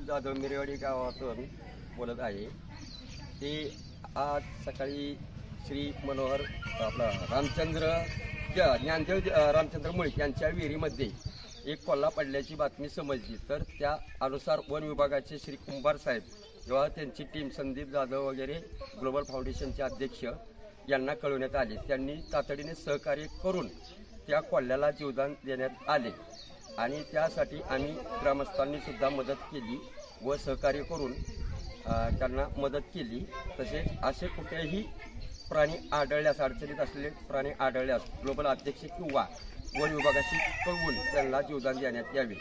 जाधव मिरेवाडी गावातून बोलत आहे। ते आज सकाळी श्री मनोहर रामचंद्र ज्ञानदेव रामचंद्र मुळीक यांच्या विहिरीमध्ये एक कोल्हा पडल्याची बातमी समजली। तर त्या अनुसार वन विभागाचे श्री कुंभार साहेब किंवा त्यांची टीम संदीप जाधव वगैरे ग्लोबल फाउंडेशनचे अध्यक्ष यांना कळवण्यात आले। त्यांनी तातडीने सहकार्य करून त्या कोल्ह्याला जीवदान देण्यात आले आणि त्यासाठी आम्ही ग्रामस्थांनी सुद्धा मदत केली व सहकार्य करून त्यांना मदत केली। तसेच असे कुठेही प्राणी आढळल्यास, अडचणीत असलेले प्राणी आढळल्यास ग्लोबल अध्यक्ष किंवा वन विभागाशी कळवून त्यांना जीवदान देण्यात यावे।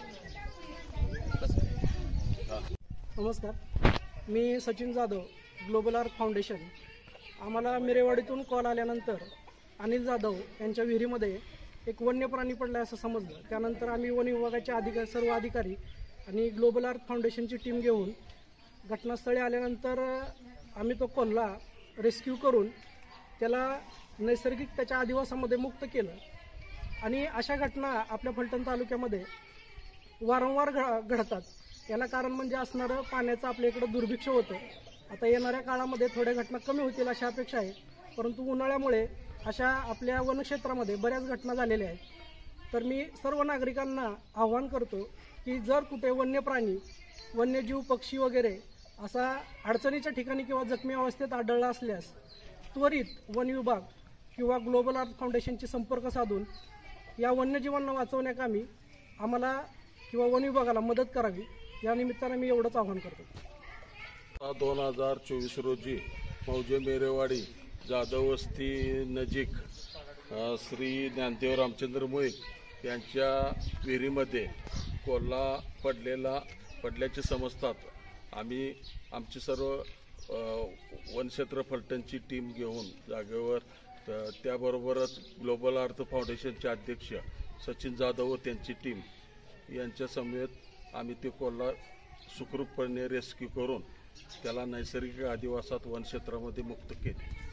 नमस्कार, मी Sachin Jadhav, global earth foundation. आम्हाला मिरेवाडीतून कॉल आल्यानंतर अनिल जाधव यांच्या विहिरीमध्ये एक वन्य प्राणी पडला असं समजलं। त्यानंतर आम्ही वन विभागाचे सर्व अधिकारी आणि ग्लोबल अर्थ फाउंडेशनची टीम घेऊन घटनास्थळी आल्यानंतर आम्ही तो कोल्हा रेस्क्यू करून त्याला नैसर्गिक त्याच्या आदिवासामध्ये मुक्त केलं। आणि अशा घटना आपल्या फलटण तालुक्यामध्ये वारंवार घडतात। याला कारण म्हणजे असणारं पाण्याचं आपल्या इकडं दुर्भिक्ष होतं। आता येणाऱ्या काळामध्ये थोड्या घटना कमी होतील अशी अपेक्षा आहे, परंतु उन्हाळ्यामुळे अशा आपल्या वनक्षेत्रामध्ये बऱ्याच घटना झालेल्या आहेत। तर मी सर्व नागरिकांना आवाहन करतो की जर कुठे वन्य प्राणी, वन्यजीव, पक्षी वगैरे असा अडचणीच्या ठिकाणी किंवा जखमी अवस्थेत आढळला असल्यास त्वरित वन विभाग किंवा ग्लोबल अर्थ फाउंडेशनशी संपर्क साधून या वन्यजीवांना वाचवण्याकामी आम्हाला किंवा वन विभागाला मदत करावी, या निमित्ताने मी एवढंच आवाहन करतो। 2024 रोजी मौजे मेरेवाडी जाधव वस्ती नजीक श्री ज्ञानदेव रामचंद्र मुळीक यांच्या विहिरीमध्ये कोल्हा पडल्याचे समजतात आम्ही आमची सर्व वनक्षेत्र फलटणची टीम घेऊन जागेवर, त्याबरोबरच ग्लोबल अर्थ फाउंडेशनचे अध्यक्ष सचिन जाधव व त्यांची टीम यांच्या समेत आम्ही ते कोल्हा सुखरूपपणे रेस्क्यू करून त्याला नैसर्गिक आदिवासात वनक्षेत्रामध्ये मुक्त केले।